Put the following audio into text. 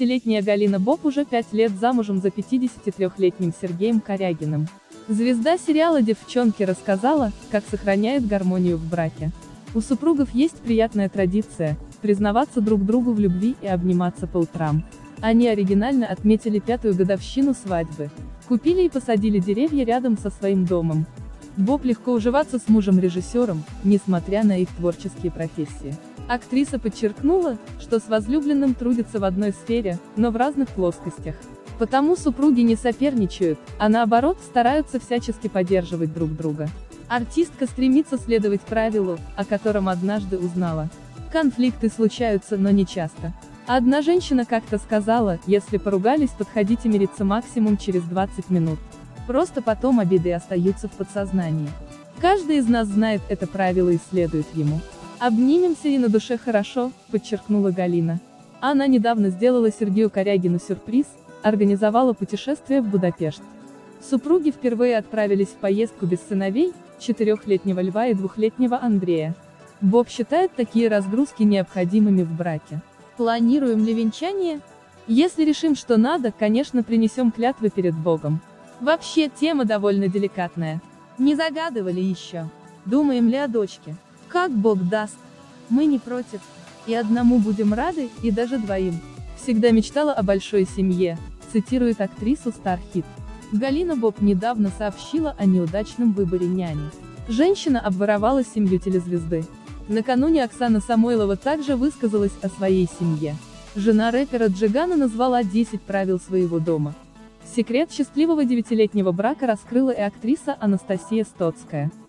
29-летняя Галина Боб уже 5 лет замужем за 53-летним Сергеем Корягиным. Звезда сериала «Девчонки» рассказала, как сохраняет гармонию в браке. У супругов есть приятная традиция – признаваться друг другу в любви и обниматься по утрам. Они оригинально отметили 5-ю годовщину свадьбы. Купили и посадили деревья рядом со своим домом. Боб легко уживаться с мужем-режиссером, несмотря на их творческие профессии. Актриса подчеркнула, что с возлюбленным трудится в одной сфере, но в разных плоскостях. Потому супруги не соперничают, а наоборот стараются всячески поддерживать друг друга. Артистка стремится следовать правилу, о котором однажды узнала. Конфликты случаются, но не часто. Одна женщина как-то сказала, если поругались, подходите мириться максимум через 20 минут. Просто потом обиды остаются в подсознании. Каждый из нас знает это правило и следует ему. «Обнимемся и на душе хорошо», — подчеркнула Галина. Она недавно сделала Сергею Корягину сюрприз, организовала путешествие в Будапешт. Супруги впервые отправились в поездку без сыновей, 4-летнего Льва и 2-летнего Андрея. Боб считает такие разгрузки необходимыми в браке. Планируем ли венчание? Если решим, что надо, конечно, принесем клятвы перед Богом. Вообще, тема довольно деликатная. Не загадывали еще. Думаем ли о дочке? Как Бог даст. Мы не против. И одному будем рады, и даже двоим. Всегда мечтала о большой семье, цитирует актрису Стархит. Галина Боб недавно сообщила о неудачном выборе няни. Женщина обворовала семью телезвезды. Накануне Оксана Самойлова также высказалась о своей семье. Жена рэпера Джигана назвала 10 правил своего дома. Секрет счастливого 9-летнего брака раскрыла и актриса Анастасия Стоцкая.